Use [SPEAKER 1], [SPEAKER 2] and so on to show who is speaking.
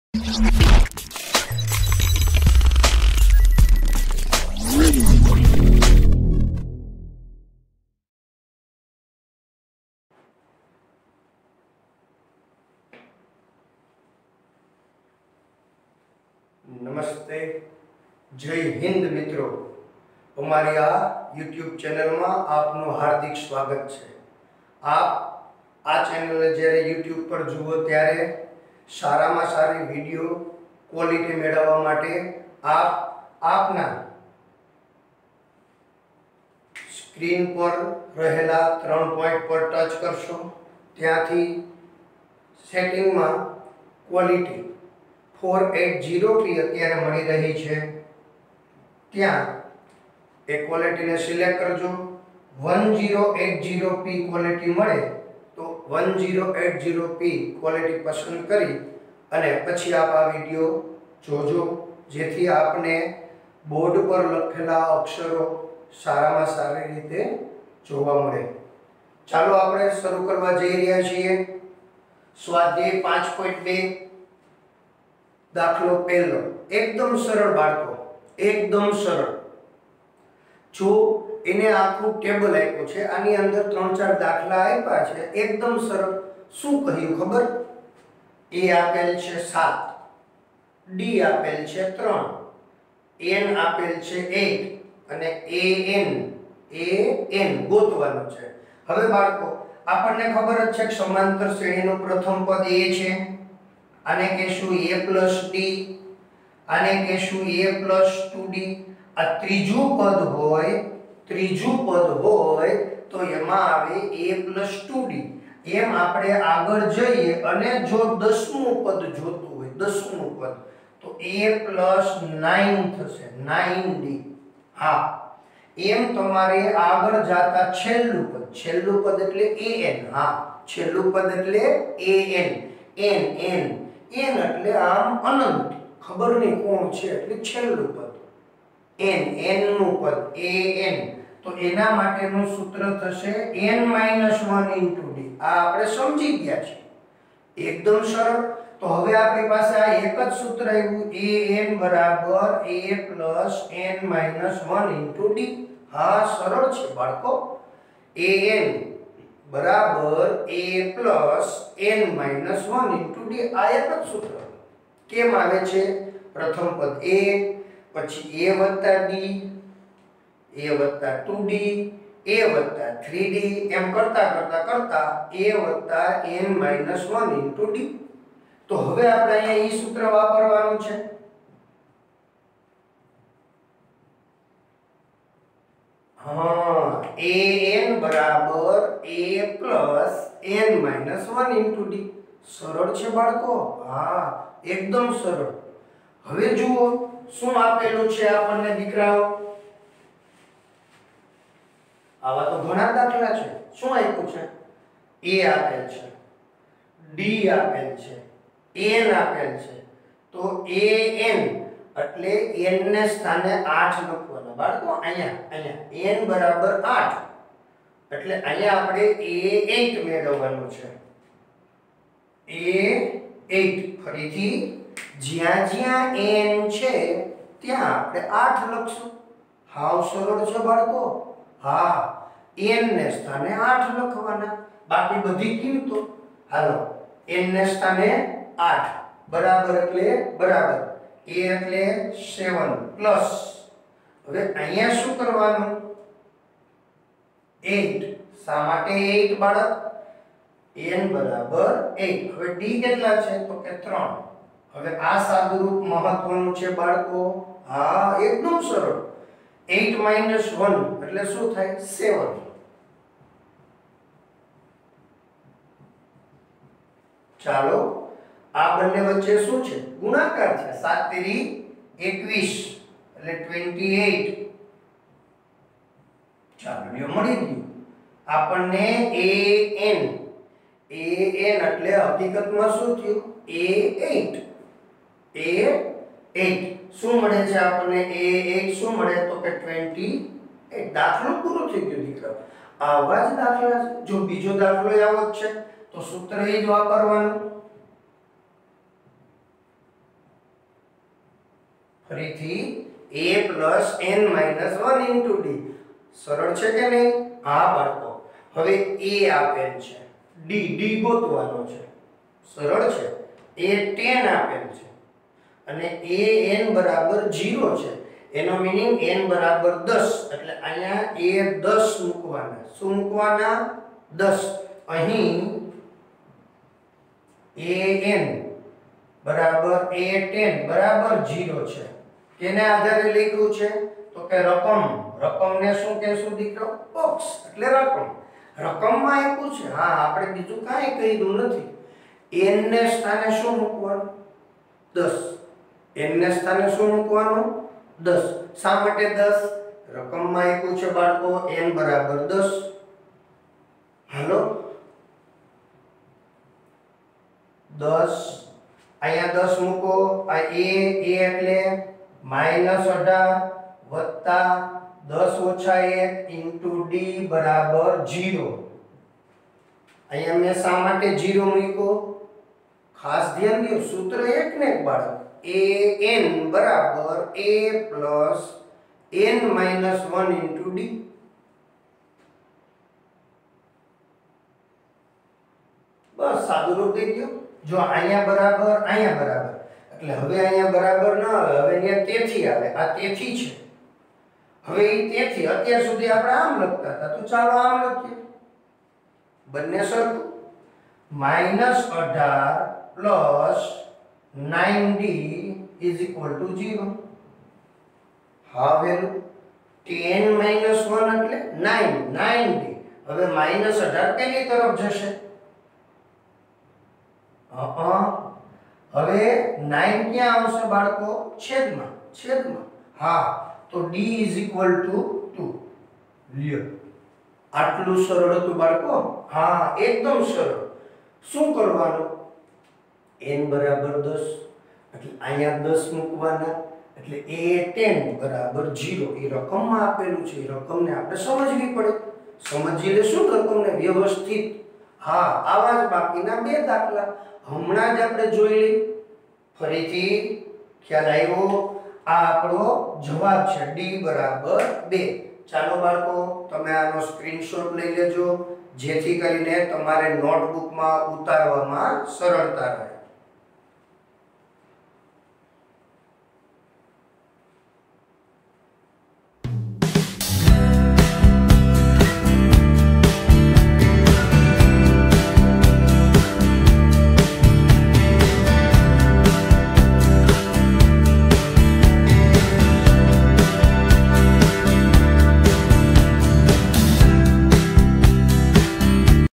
[SPEAKER 1] नमस्ते, जय हिंद मित्रों। हमारी आ यूट्यूब चैनल में आपनु हार्दिक स्वागत है। आप आ चैनल जયારે यूट्यूब पर जुओ त्यारे सारामां सारी वीडियो क्वॉलिटी मेळववा माटे आप आपना स्क्रीन पर रहेला 3 पॉइंट पर टच करशो। त्यांथी सेटिंग में क्वॉलिटी 480p અત્યારે મળી રહી છે। ત્યાં એ ક્વોલિટી ને સિલેક્ટ કરજો। 1080p ક્વોલિટી મળે તો 1080p ક્વોલિટી પસંદ કરી અને પછી આપ આ વિડિયો જોજો, જેથી આપને બોર્ડ પર લખેલા અક્ષરો સારામાં સારી રીતે જોવા મળે। ચાલો આપણે શરૂ કરવા જઈ રહ્યા છીએ। સ્વાધ્યાય 5.2 दाखलो पहलो एकदम सरल बाळको, एकदम सरल। जो એને આખું ટેબલ આપ્યું છે, આની અંદર 3-4 દાખલા આપ્યા છે, એકદમ સરળ। શું કહ્યું ખબર? એ આપેલ છે 7, ડી આપેલ છે 3, એન આપેલ છે 8 અને એન ગોતવાનું છે। હવે બાળકો આપણને ખબર જ છે કે સમાંતર શ્રેણીનું પ્રથમ પદ એ છે, आने कहेशुं a + d, आने कहेशुं a + 2d। आ त्रीजું પદ હોય તો એમાં આવે a + 2d। એમ આપણે આગળ જઈએ અને જો 10મું પદ જોતું હોય, 10મું પદ, તો a + 9 થશે, 9d। હા, એમ તમારે આગળ જાતા છેલ્લું પદ એટલે an। હા, છેલ્લું પદ એટલે an n એટલે આમ અનંત, ખબર નહીં કોણ છે એટલે છેલ્લું પદ n નું પદ an। તો એના માટેનું સૂત્ર થશે n - 1 * d। આ આપણે સમજી ગયા છે, એકદમ સરળ। તો હવે આપણી પાસે આ એક જ સૂત્ર આવ્યું, an = a + n - 1 * d। હા, સરળ છે બાળકો। an बराबर a plus n minus 1 into d। આ એક જ સૂત્ર કેમ આવે છે? પ્રથમ પદ a, પછી a વત્તા d, a વત્તા 2d, a વત્તા 3d, એમ કરતા a વત્તા n minus 1 into d। તો હવે આપણે અહીંયા ઈ સૂત્ર વાપરવાનું છે। हाँ, an बराबर a plus n minus 1 into d। सरल છે બાળકો। હા, એકદમ સરળ। હવે જુઓ શું આપેલું છે આપણને દીકરાઓ। આવા તો ઘણા દાખલા છે। શું આપ્યું છે? a આપેલ છે, d આપેલ છે, n આપેલ છે। તો an એટલે n ને સ્થાને 8 લખવાના બાળકો। અહીંયા n બરાબર 8 એટલે અહીંયા આપણે a8 મેળવવાનું છે। a8 ફરીથી જ્યાં જ્યાં n છે ત્યાં આપણે 8 લખશું। હાવ સરળ છે બાળકો। હા, n ને સ્થાને 8 લખવાના, બાકી બધી કિંમતો। હાલો, n ને સ્થાને 8 બરાબર એટલે બરાબર, a એટલે 7 પ્લસ, હવે અહીંયા શું કરવાનું? 8। શા માટે 8 બાળક? n બરાબર 8। હવે d કેટલા છે? તો કે 3। હવે આ સાદુરૂપ મહત્વનું છે બાળકો। હા, એકદમ સરળ। 8 - 1 એટલે શું થાય? 7। ચાલો, આ બંને વચ્ચે શું છે? ગુણાકાર છે। 7 તેરી 21 એટલે 28। ચાલો, લ્યો મળી ગયું આપણને an એટલે હકીકતમાં શું થયું? a8 શું મળે છે આપણને? a8 શું મળે? તો કે 28। દાખલો પૂરો થઈ ગયો દીકરા। આવા જ દાખલા છે। જો બીજો દાખલો આવો જ છે તો સૂત્ર એ જ વાપરવાનું। ફરીથી a + n - 1 * d સરળ છે કે નહીં? હા બાળકો, હવે a આપેલ છે, d ગોતવાનો છે, સરળ છે. a 10 આપેલ છે અને a n = 0 છે, એનો મીનિંગ n = 10, એટલે અહીંયા a 10 મૂકવાના. શું મૂકવાના? 10. અહીં an = a10 = 0 છે. કેને આધારે લખ્યું છે? તો કે રકમને શું કહેશું દીકરો? બોક્સ, એટલે રકમમાં આપ્યું છે. હા, આપણે બીજું કાંઈ કહ્યું નથી. n ને સ્થાને શું મૂકવાનું? 10. n ને સ્થાને શું મૂકવાનું? 10. શા માટે 10? રકમમાં આપ્યું છે બાળકો n = 10. હાલો 10, અહીંયા 10 મૂકો. આ a એટલે -18 વત્તા 10 - 1 * d = 0. અહીંયા મેં શા માટે 0 મૂક્યો? ખાસ ધ્યાન દો, સૂત્ર એક ને એક બાળક. an = a + n - 1 * d. બસ સાદું રૂપ દઈ દો. જો અહીંયા બરાબર, એટલે હવે અહીંયા બરાબર ન આવે, હવે અહીંયા તેથી આવે. આ તેથી છે. હવે એ તેથી અત્યાર સુધી આપણે આમ લખતા હતા, તો ચાલો આમ લખીએ. બંને સરખું. -18 + 9d = 0. હા વેલું 10 - 1 એટલે 9d. હવે -18 પેલી તરફ જશે. હવે 9 ક્યાં આવશે બાળકો? છેદમાં. હા, તો d = 2. લ્યો, આટલું સરળ હતું બાળકો. હા, એકદમ સરળ. શું કરવાનું? n = 10, એટલે અહીંયા 10 મૂકવાના, એટલે a10 = 0. એ રકમમાં આપેલું છે, એ રકમને આપણે સમજવી પડે. સમજી લેશું રકમને વ્યવસ્થિત. હા, આવા જ બાકીના બે દાખલા હમણાં જ આપણે જોઈ લઈ. ફરીથી ખ્યાલ આવ્યો? આ આપણો જવાબ છે, d = 2. ચાલો બાળકો, તમે આનો સ્ક્રીનશોટ લઈ લેજો, જેથી કરીને તમારે નોટબુકમાં ઉતારવામાં સરળતા રહે.